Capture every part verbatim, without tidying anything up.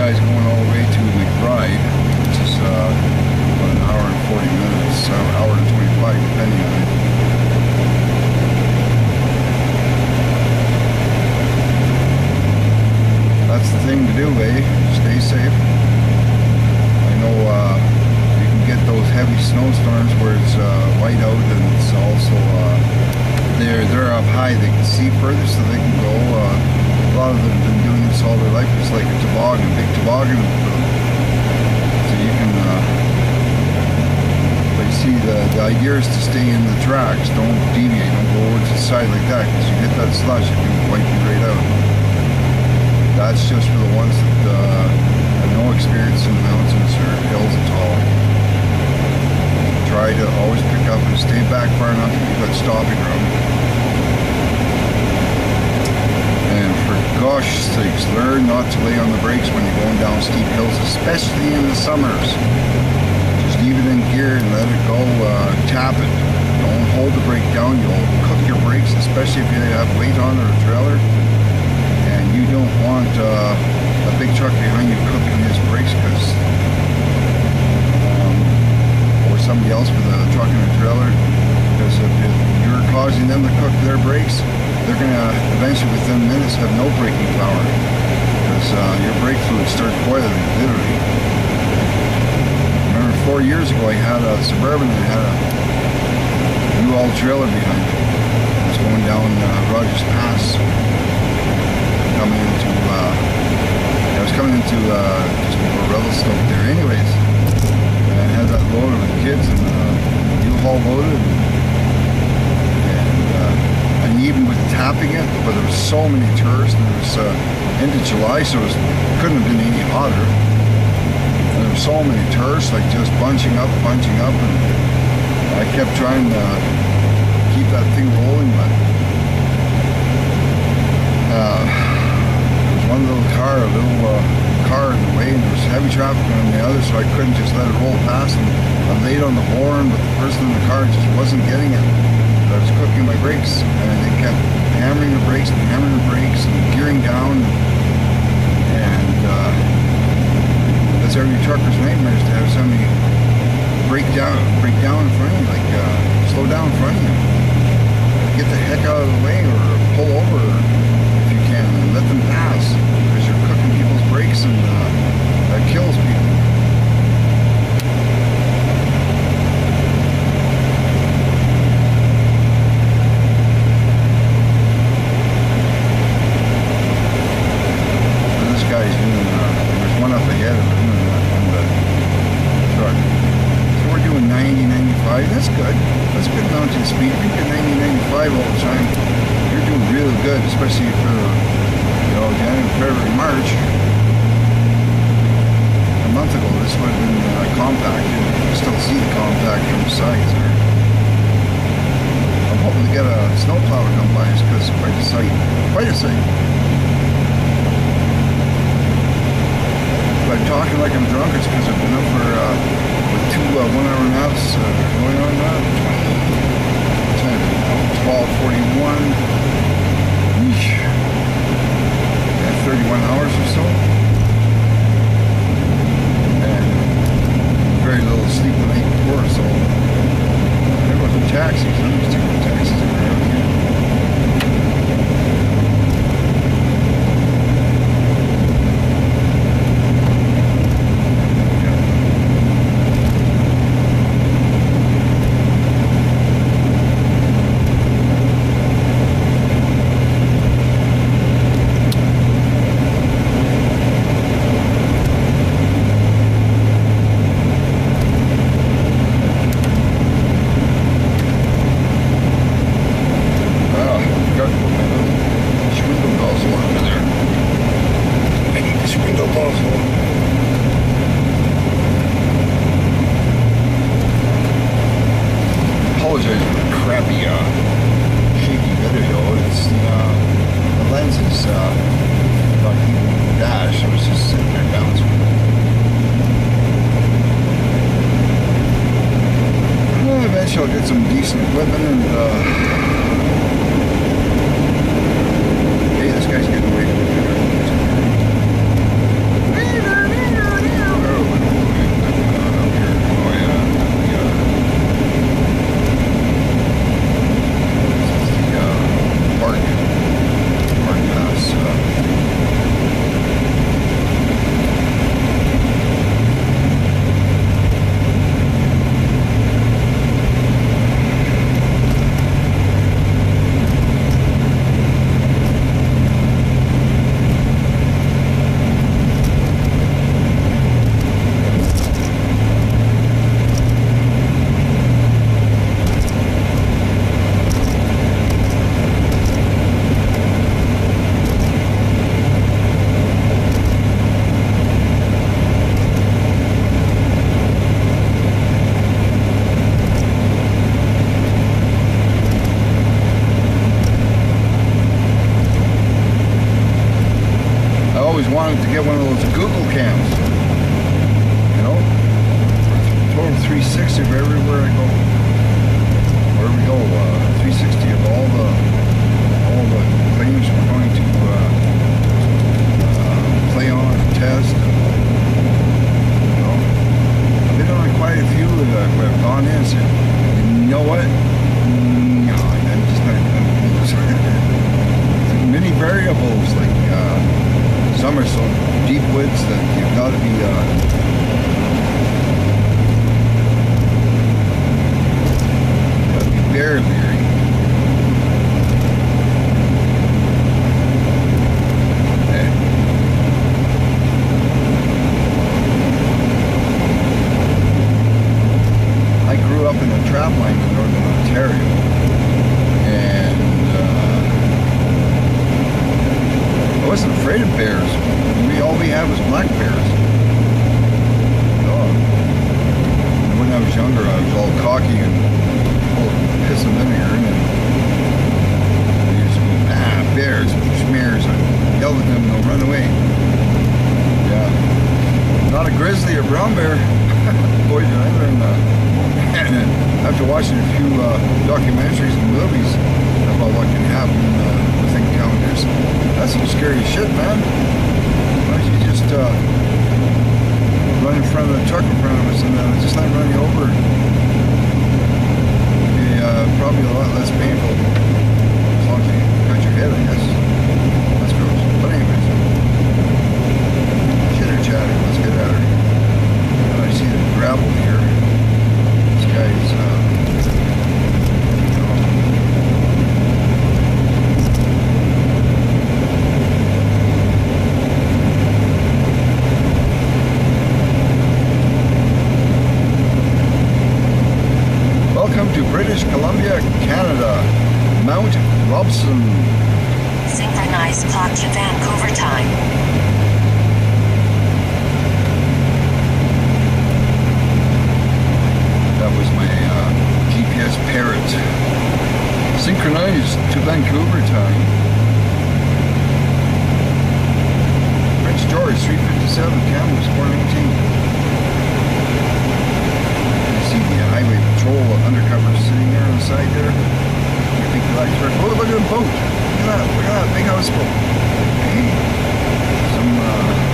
guys going all the way to McBride, which is uh, about an hour and forty minutes, an hour and twenty-five, depending on it. That's the thing to do, eh? Stay safe. I know uh, you can get those heavy snowstorms where it's uh, white out, and it's also uh, they're they're up high. They can see further, so they can go. Uh, a lot of them have been doing this all their life. It's like a toboggan, big toboggan. So you can. Uh, but you see, the the idea is to stay in the tracks. Don't deviate. Don't go over to the side like that, because you hit that slush, it can wipe you right out. That's just for the ones that uh, have no experience in the mountains or hills at all. Try to always pick up and stay back far enough to get that stopping room. And for gosh sakes, learn not to lay on the brakes when you're going down steep hills, especially in the summers. Just leave it in gear and let it go. Uh, tap it. Don't hold the brake down. You'll cook your brakes, especially if you have weight on or a trailer. You don't want uh, a big truck behind you cooking his brakes, because um, or somebody else with a truck and a trailer, because if, if you're causing them to cook their brakes, they're going to eventually within minutes have no braking power, because uh, your brake fluid starts boiling, literally. Remember four years ago I had a Suburban that had a U-Haul trailer behind it. It was going down uh, Rogers Pass. Coming into, uh, I was coming into uh, just before Revelstoke there. Anyways, I had that loaded with kids and uh, U-Haul loaded, and uh, and even with tapping it, but there was so many tourists, and it was uh, into July, so it was, couldn't have been any hotter. And there were so many tourists, like just bunching up, bunching up, and I kept trying to keep that thing rolling, but. Uh, One little car, a little uh, car in the way, and there was heavy traffic on the other, so I couldn't just let it roll past. And I laid on the horn, but the person in the car just wasn't getting it. But I was cooking my brakes, and they kept hammering the brakes and hammering the brakes and gearing down. And uh, that's every trucker's nightmare, is to have somebody break down, break down in front of you, like uh, slow down in front of you. Get the heck out of the way, or pull over. And let them pass, because you're cooking people's brakes, and uh, that kills people. And this guy's doing, uh, there's one up ahead of him in the truck. So we're doing ninety, ninety-five. That's good. That's good mountain speed. If you get ninety, ninety-five all the time, you're doing really good, especially for, you know, January, February, March. A month ago, this would have been uh, compact. You can still see the compact from the sides there. I'm hoping to get a snowplow to come by, because it's quite a sight. Quite a sight. If I'm talking like I'm drunk, it's because I've been up for uh, with two uh, one-hour naps uh, going on now. twelve forty-one. thirty-one hours or so, and very little sleep the night before, so there wasn't taxis. I'm used to taking taxis around here. I'll get some decent equipment, and uh, hey, this guy's getting away from the picture. Hey there! get one of those Google cams. You know, total three sixty of everywhere I go. Where we go, uh, three sixty of all the all the claims we're going to uh, uh, play on, test. You know, I've been on quite a few that I've gone in and said, you know what? No, I'm just not going to do this. Many variables, like uh, some are so deep woods that you've got to be uh, got to be very leery. I grew up in a trap line in northern Ontario, and uh, I wasn't afraid of bears. We all we had was black bears. Oh. When I was younger, I was all cocky and full of piss and vinegar, and they used to go, ah, bears, schmears. I yelled at them, and they'll run away. Yeah, not a grizzly or brown bear. Boy, did I learn that. After watching a few uh, documentaries and movies about what can happen uh, with encounters, that's some scary shit, man. Why don't you just uh, run in front of the truck in front of us and uh, just let it run you over? It'd be uh, probably a lot less painful as long as you cut your head, I guess. That's gross. But anyways, chitter chatter, let's get at her. I see the gravel here. Guys, uh, you know. Welcome to British Columbia, Canada, Mount Robson. Synchronized clock to Vancouver time. That was my uh, G P S parrot. Synchronized to Vancouver time. Prince George, three fifty-seven, Kamloops, four nineteen. You see the highway patrol undercover sitting there on the side there. I think they like to, oh, look at the boat. Look at that, look at that, big houseboat. Hey, some, uh,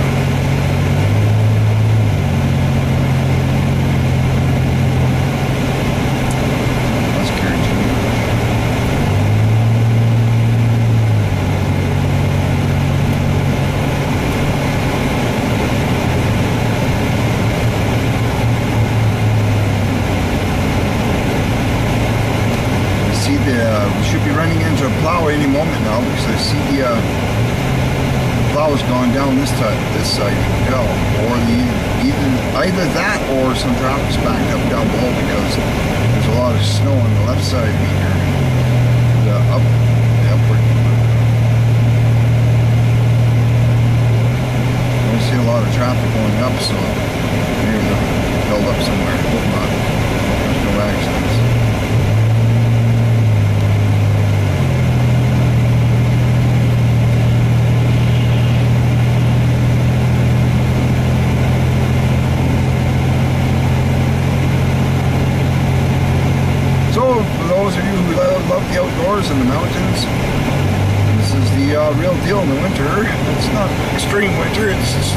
any moment now, because I see the uh, plow's gone down this side, this side, you can tell, or the either either that or some traffic's backed up down below because there's a lot of snow on the left side of me here, the up, the upward. I don't see a lot of traffic going up, so maybe they're held up somewhere. Hope not. There's no accidents. Love the outdoors and the mountains. This is the uh, real deal in the winter. It's not extreme winter. It's just,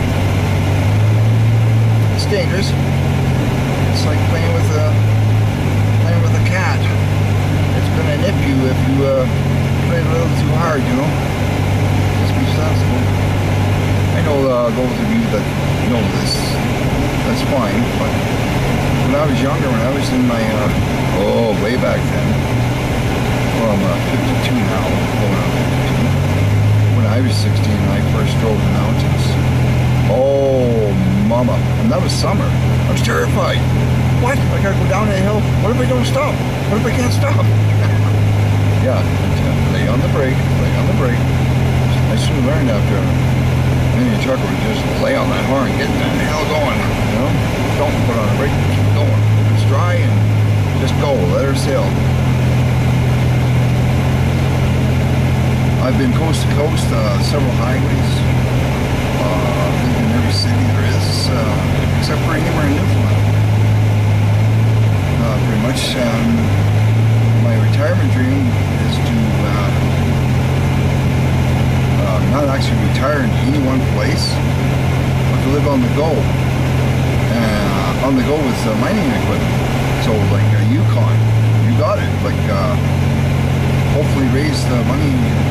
it's dangerous. It's like playing with a playing with a cat. It's gonna nip you if you uh, play a little too hard. You know. Just be sensible. I know uh, those of you that know this. That's fine. But when I was younger, when I was in my uh, oh way back then. Well, I'm uh, fifty-two now, going on fifty-two. When I was sixteen, I first drove the mountains. Oh, mama. And that was summer. I was terrified. What? I gotta go down that hill? What if I don't stop? What if I can't stop? Yeah, lay on the brake, lay on the brake. I soon learned after many a trucker would just lay on that horn, get the hell going, you know? Don't put on the brake, keep going. If it's dry, and just go, let her sail. I've been coast to coast, uh, several highways, Uh, I've lived in every city there is, uh, except for anywhere in Newfoundland. Uh, pretty much, um, my retirement dream is to uh, uh, not actually retire in any one place, but to live on the go. Uh, on the go with uh, mining equipment. So like a Yukon, you got it. Like uh, hopefully raise the money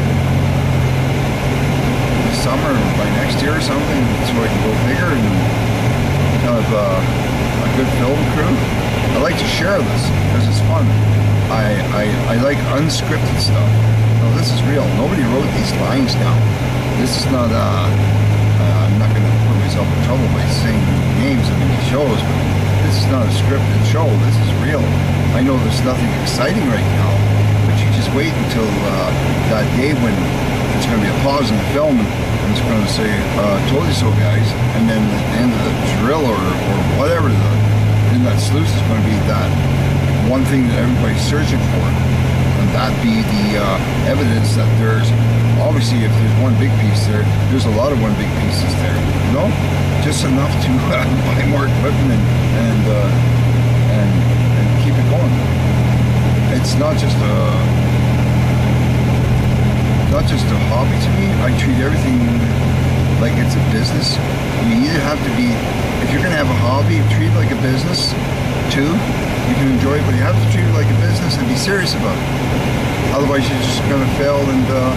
this summer or by next year or something, so I can go bigger and have uh, a good film crew. I like to share this because it's fun. I, I, I like unscripted stuff. No, this is real. Nobody wrote these lines down. This is not, uh, uh, I'm not going to put myself in trouble by saying names of these shows, but this is not a scripted show. This is real. I know there's nothing exciting right now, but you just wait until uh, that day when it's going to be a pause in the film and it's going to say, uh, told you so guys, and then at the end of the drill or, or whatever the in that sluice is going to be that one thing that everybody's searching for, and that be the uh, evidence that there's obviously, if there's one big piece there, there's a lot of one big pieces there. You know, just enough to uh, buy more equipment and and, uh, and and keep it going. It's not just a not just a hobby to me. I treat everything like it's a business. You either have to be, if you're going to have a hobby, treat it like a business too. You can enjoy it, but you have to treat it like a business and be serious about it. Otherwise, you're just going to fail and, uh,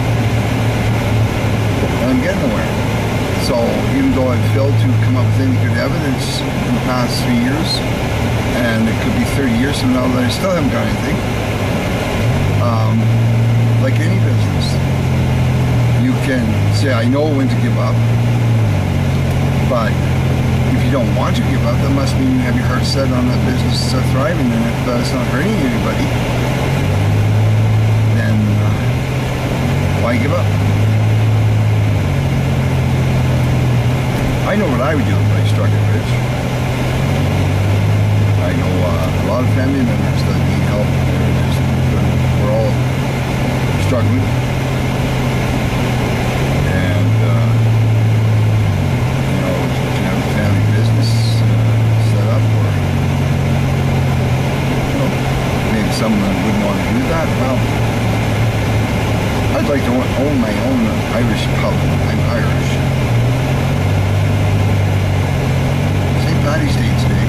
and get nowhere. So even though I've failed to come up with any good evidence in the past three years, and it could be thirty years from now that I still haven't got anything, um, like any business, you can say, I know when to give up, but if you don't want to give up, that must mean you have your heart set on that business uh, thriving, and if uh, it's not hurting anybody, then uh, why give up? I know what I would do if I struck it rich. I know uh, a lot of family members that need help. They're just, we're all struggling. And, uh, you know, to have a family business uh, set up, or, you know, maybe someone wouldn't want to do that. Well, I'd like to own my own Irish pub. I'm Irish. Saint Paddy's Day today.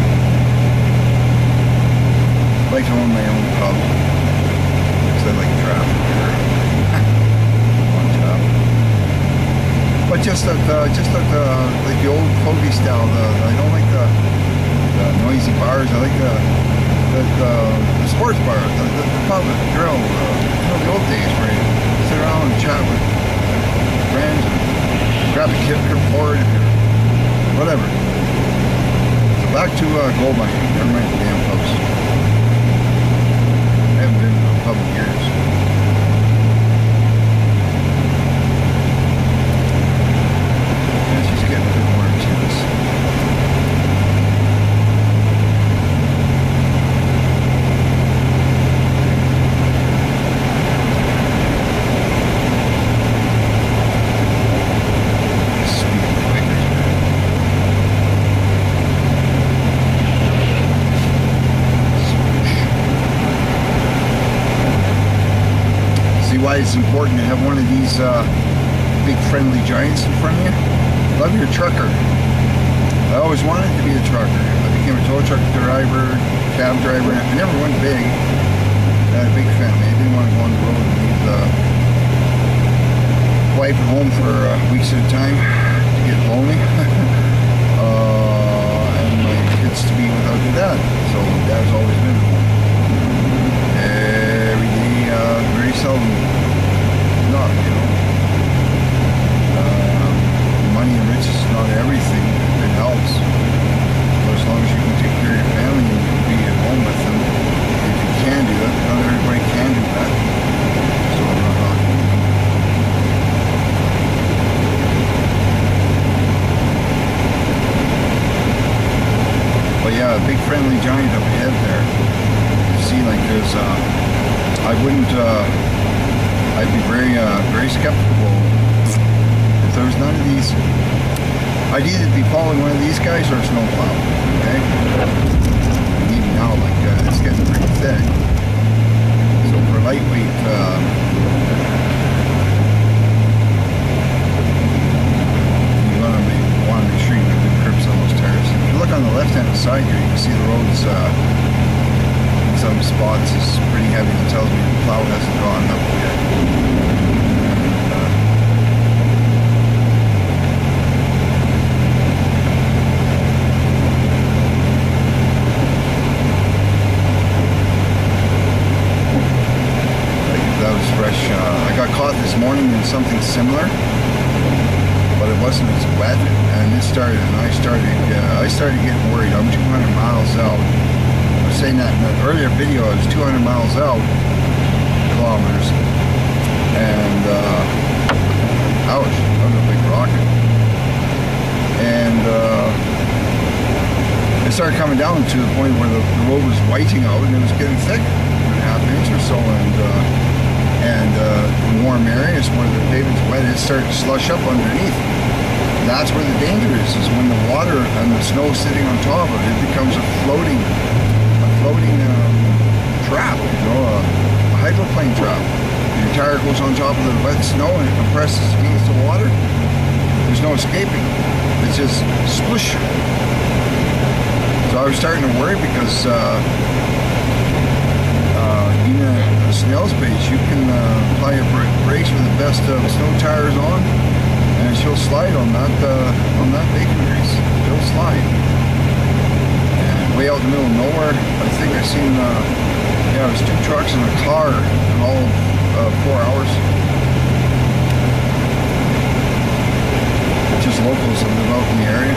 I'd like to own my own pub, because I like draft beer. On top. But just that, uh, just that, uh, like the old fogey style. The, I don't like the, the noisy bars. I like the, the, the, the sports bar, the, the, the pub, the grill. Uh, you know, the old days where you sit around and chat with friends and grab a kip or board or whatever. So back to uh, gold mining. Never mind the damn pubs. I haven't been to a pub in years. She's getting a bit more into this. Why it's important to have one of these uh, big friendly giants in front of you. Love your trucker. I always wanted to be a trucker. I became a tow truck driver, cab driver. I never went big. I had a big family. I didn't want to go on the road and leave the wife at home for uh, weeks at a time to get lonely. uh, and my kids to be without their dad. So dad's always been at home. Every day, uh, very seldom. Not, you know. Uh, money and riches is not everything. It helps. But as long as you can take care of your family and you can be at home with them, if you can do that, not everybody can do that. So, uh, but yeah, a big friendly giant up ahead there. You see, like there's, uh, I wouldn't, uh, I'd be very, uh, very skeptical if there was none of these. I'd either be following one of these guys or a snowplow. Okay. And even now, like uh, it's getting pretty thick. So for lightweight, uh, you want to make, want to make sure you get good grips on those tires. If you look on the left-hand side here, you can see the roads. Uh, in some spots is pretty heavy. That tells me the plow hasn't gone up yet. This morning in something similar, but it wasn't as wet, and it started, and I started, uh, I started getting worried. I'm two hundred miles out. I was saying that in an earlier video. I was two hundred miles out, kilometers, and uh, ouch, that was a big rocket. And uh, it started coming down to the point where the, the road was whiting out, and it was getting thick, a half inch or so, and. Uh, and uh, warm areas where the pavement's wet, it started to slush up underneath. And that's where the danger is, is when the water and the snow sitting on top of it, it becomes a floating, a floating um, trap, you know, a, a hydroplane trap. Your tire goes on top of the wet snow and it compresses against the water. There's no escaping. It's just splish. So I was starting to worry because uh, uh, even a snail's pace, you can uh, apply your brakes with the best uh, snow tires on, and she'll slide on that uh, on that bacon grease. It'll slide. And way out in the middle of nowhere, I think I seen uh, yeah, there's two trucks and a car in all uh, four hours. Just locals that live out in the area.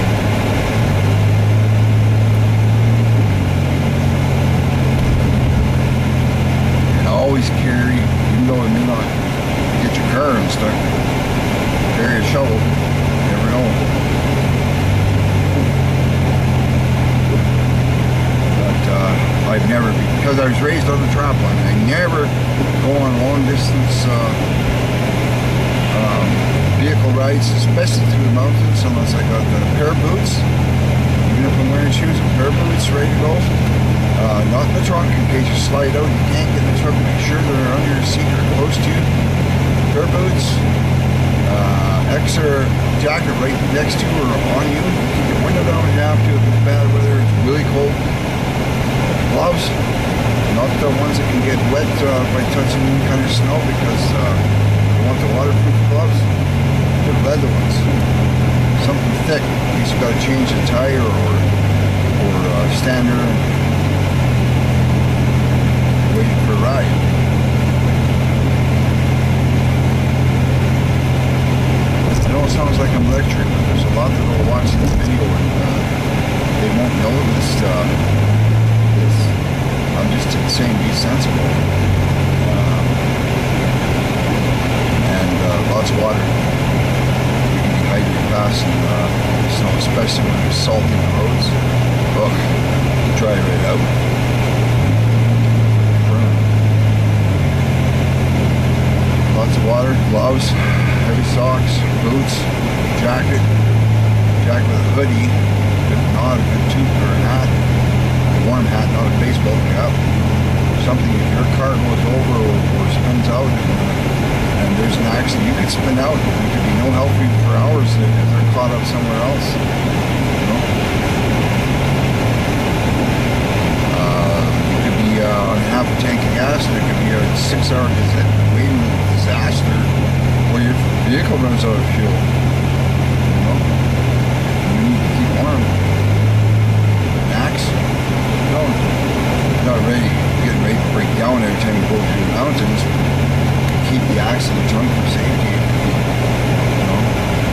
Always carry, even though it may not get your car unstuck, carry a shovel. You never know. But uh, I've never, because I was raised on the trap line, I never go on long distance uh, um, vehicle rides, especially through the mountains, unless I got a pair of boots. Even if I'm wearing shoes, a pair of boots ready to go. Uh, not in the trunk, in case you slide out, you can't get in the trunk. Make sure they're under your seat or close to you. Pair boots, uh, extra jacket right next to you or on you. Keep your window down if you have to, if it's bad weather, it's really cold. Gloves, not the ones that can get wet uh, by touching any kind of snow, because uh, you want the waterproof gloves. Good leather ones. Something thick, in case you've got to change a tire or, or uh, stand there and waiting for a ride. I know it sounds like I'm lecturing, but there's a lot that will watch this video and uh, they won't know this, uh, this. I'm just saying be sensible. Um, and uh, lots of water. You can dehydrate fast in uh, snow, especially when there's salt in the roads. Ugh, dry right out. Lots of water, gloves, heavy socks, boots, jacket, jacket with a hoodie, if not a good toque or a hat, a warm hat, not a baseball cap. Something if your car goes over or, or spins out and, and there's an accident, you could spin out. There could be no help for you for hours if they're caught up somewhere else. You know? Uh, you could be uh, on half a tank of gas, and it could be a six-hour waiting disaster where your vehicle runs out of fuel. You know? You need to keep warm. An axe? No. You're not ready. You're getting ready to break down every time you go through the mountains. Keep the axe in the trunk for safety. You know?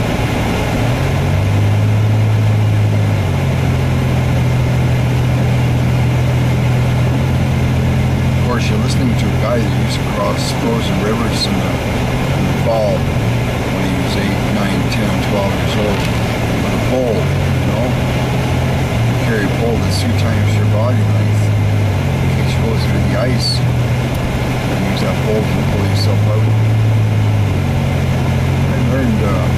Of course, you're listening to a guy that used to cross frozen rivers in the, in the fall when he was eight, nine, ten, twelve years old with a pole, you know? You carry a pole that's two times your body length in case you go through the ice, and use that pole to pull yourself out. I learned uh,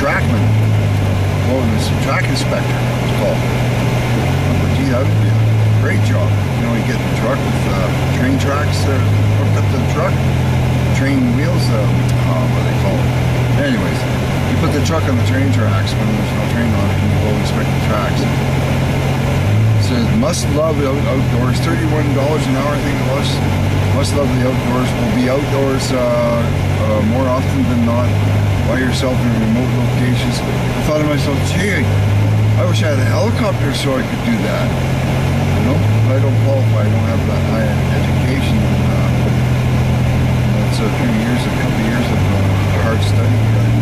trackman. Well, it's a track inspector, it's called. But gee, that would be a great job. You know, you get the truck with uh, train tracks uh, hooked up to the truck, train wheels, uh, uh, what do they call it? Anyways, you put the truck on the train tracks when there's no train on it, and you go inspect the tracks. It says, must love out outdoors, thirty-one dollars an hour, I think it was. Must love the outdoors, will be outdoors uh, uh, more often than not, by yourself in remote locations. I thought to myself, gee, I wish I had a helicopter so I could do that. You know, but I don't qualify, I don't have that high education. And, uh, it's a few years, a couple of years of uh, hard study.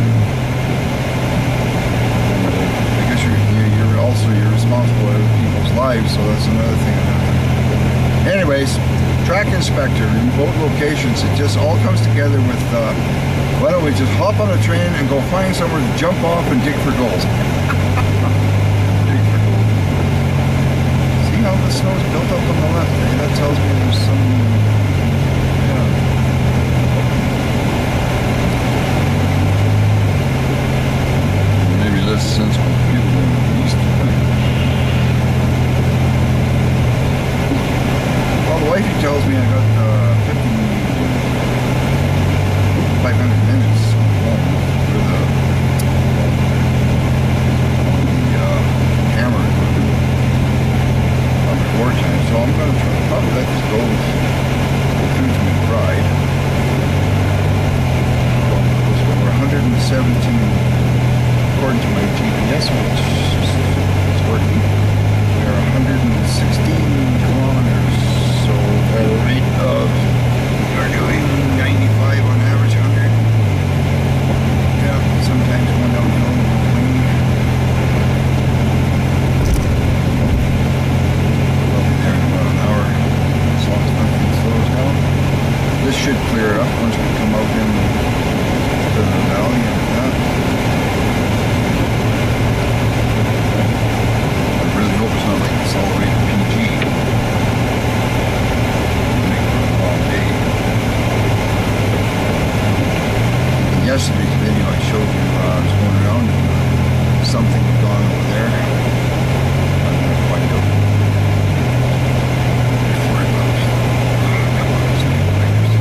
I guess you're, you're also you're responsible for other people's lives, so that's another thing. Anyways, track inspector, remote locations, it just all comes together with, uh, why don't we just hop on a train and go find somewhere to jump off and dig for gold. Dig for gold. See how the snow's built up on the left, eh? That tells me there's some, yeah. Maybe less sensible people in the east. Well, the wifey tells me I got uh, fifty-five hundred minutes home for the, the uh, camera equipment on the floor time. So I'm going to try, probably let this go through to my bride. So we're one hundred seventeen, according to my G P S, which is working. We are one hundred sixteen kilometers. So at a rate of, we're doing ninety-five on average, one hundred. Yeah, sometimes going downhill in between. We'll be there in about an hour, as long as nothing slows down. This should clear up once we come out in to the valley and that. I really hope it's not like it's all the way to P G. Yesterday's video I showed you, uh, I was going around and uh, something had gone over there. I'm going to find out before I go. Come on, let's take the pictures.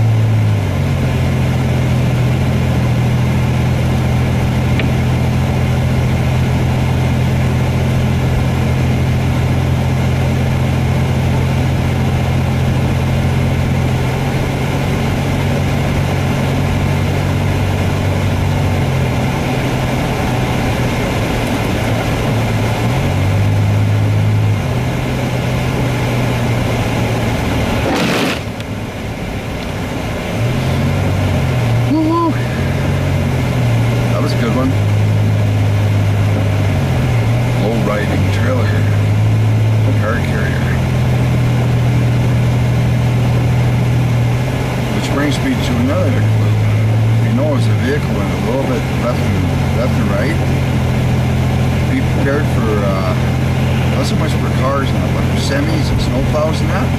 Brings me to another clue. You know, as a vehicle and a little bit left and left and right. Be prepared for uh, not so much for cars now, but for semis and snowplows and that.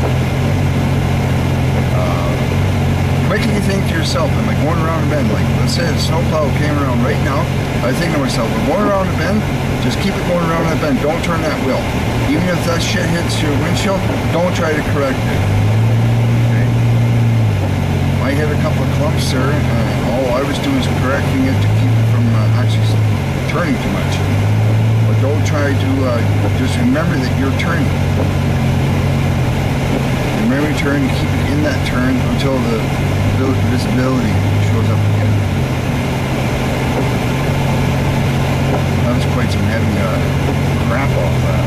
Uh, quickly you think to yourself, am I going around a bend? Like, let's say a snowplow came around right now. I think to myself, we're going around a bend. Just keep it going around that bend. Don't turn that wheel. Even if that shit hits your windshield, don't try to correct it. I hit a couple of clumps there, and all I was doing was correcting it to keep it from uh, actually turning too much. But don't try to, uh, just remember that you're turning. Remember to turn and keep it in that turn until the visibility shows up again. That was quite some heavy uh, crap off that.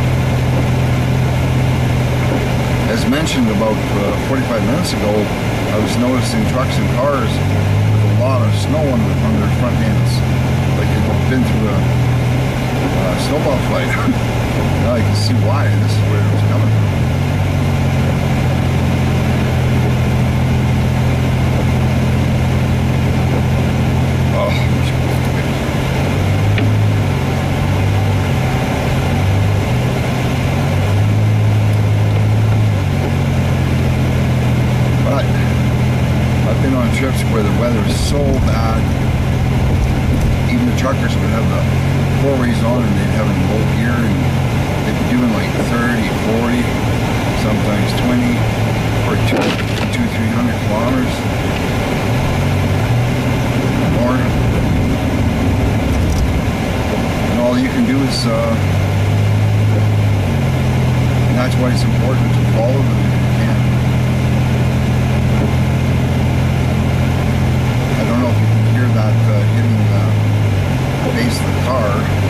As mentioned about uh, forty-five minutes ago, I was noticing trucks and cars with a lot of snow on, the, on their front ends, like they've been through a, a snowball fight. Now you can see why. This is where it was coming from. Trips where the weather is so bad, even the truck why it's important to follow them if you can. I don't know if you can hear that uh, hitting the base of the car.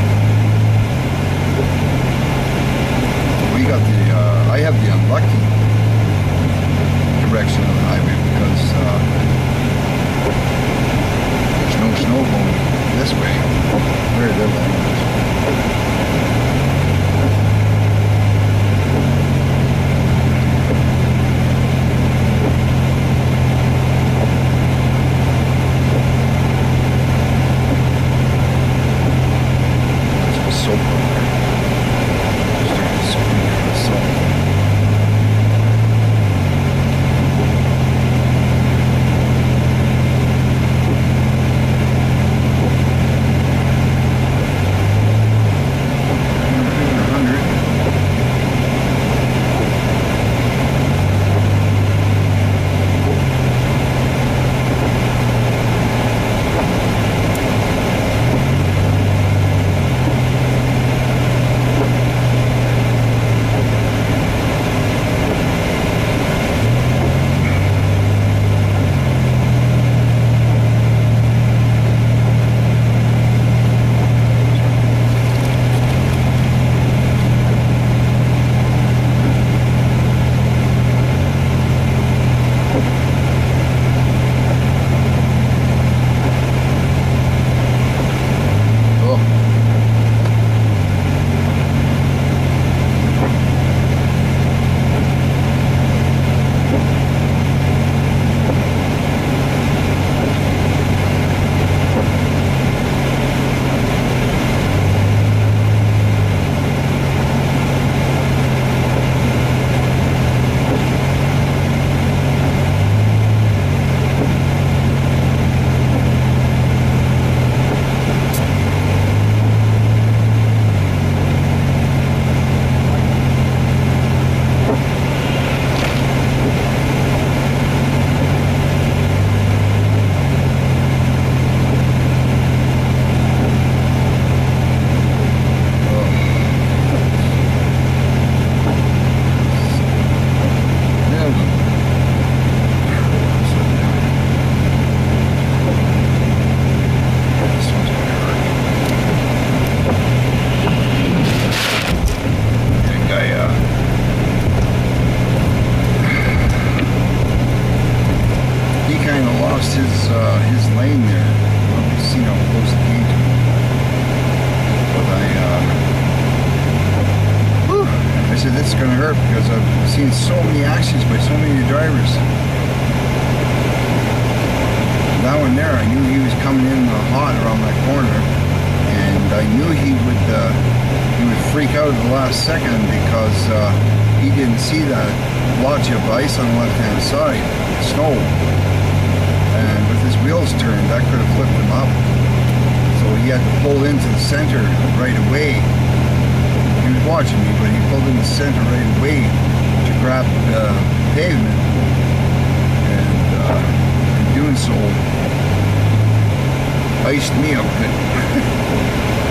We got the, uh, I have the unlucky direction of the highway because uh, there's no snow going this way. Very little anyways. His uh, his lane there. Well, we've seen how close it came to. But I, uh, whew, I said this is going to hurt because I've seen so many accidents by so many drivers. That one there, I knew he was coming in hot around that corner, and I knew he would uh, he would freak out at the last second because uh, he didn't see that blotch of ice on the left-hand side, snow. And with his wheels turned, that could have flipped him up. So he had to pull into the center right away. He was watching me, but he pulled in the center right away to grab the pavement. And uh, in doing so, iced me a bit.